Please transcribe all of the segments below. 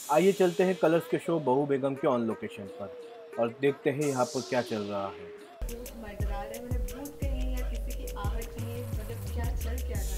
आइए चलते हैं कलर्स के शो बहू बेगम के ऑन लोकेशन पर और देखते हैं यहाँ पर क्या चल रहा है। भूत मंडरा रहे, मतलब भूत कहीं या किसी की आहट कहीं, मतलब क्या चल क्या रहा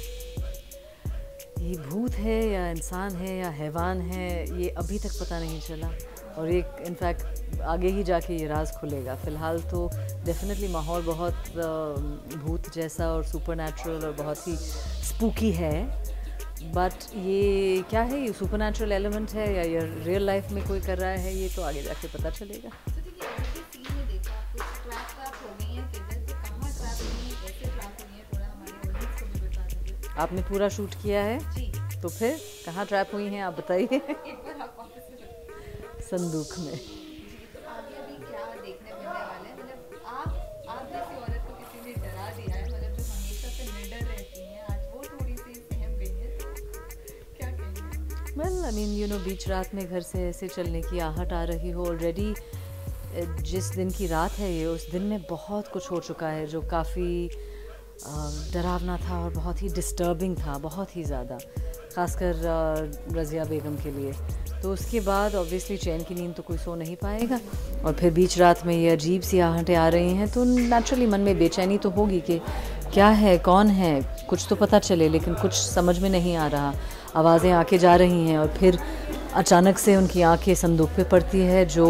है? ये भूत है या इंसान है या हैवान है, ये अभी तक पता नहीं चला। और ये इनफैक्ट आगे ही जाके ये राज खुलेगा। फ़िलहाल तो डेफिनेटली माहौल बहुत भूत जैसा और सुपरनैचुरल और बहुत ही स्पूकी है। बट ये क्या है, ये सुपरनैचुरल एलिमेंट है या ये रियल लाइफ में कोई कर रहा है, ये तो आगे जाके पता चलेगा। तो देखिए, अभी के सीन में देखा कुछ ट्रैप हो गई हैं, किधर से कहाँ ट्रैप हुई हैं, कैसे ट्रैप हुई हैं, थोड़ा हमारे ऑडियंस को भी बता दीजिए। आपने पूरा शूट किया है जी। तो फिर कहाँ ट्रैप हुई हैं आप बताइए। एक बार आप वापस से बताइए। संदूक में। जी, तो आगे अभी क्या देखने मिलने वाला है? मतलब आप जैसी औरत को किसी ने डरा दिया है, मतलब जो हमेशा से निडर रहती हैं, आज वो थोड़ी सी सहम गई है, तो क्या कहेंगे? Well I mean you know, बीच रात में घर से ऐसे चलने की आहट आ रही हो ऑलरेडी। जिस दिन की रात है ये, उस दिन में बहुत कुछ हो चुका है जो काफ़ी डरावना था और बहुत ही डिस्टर्बिंग था, बहुत ही ज़्यादा, ख़ासकर रज़िया बेगम के लिए। तो उसके बाद ऑब्वियसली चैन की नींद तो कोई सो नहीं पाएगा, और फिर बीच रात में ये अजीब सी आहटें आ रही हैं तो नेचुरली मन में बेचैनी तो होगी कि क्या है, कौन है, कुछ तो पता चले, लेकिन कुछ समझ में नहीं आ रहा। आवाज़ें आके जा रही हैं और फिर अचानक से उनकी आंखें संदूक पे पड़ती है जो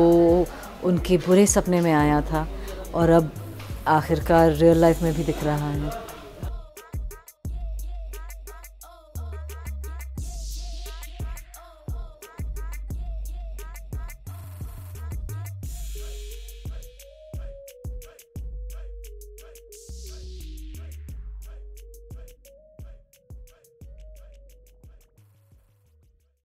उनके बुरे सपने में आया था और अब आखिरकार रियल लाइफ में भी दिख रहा है।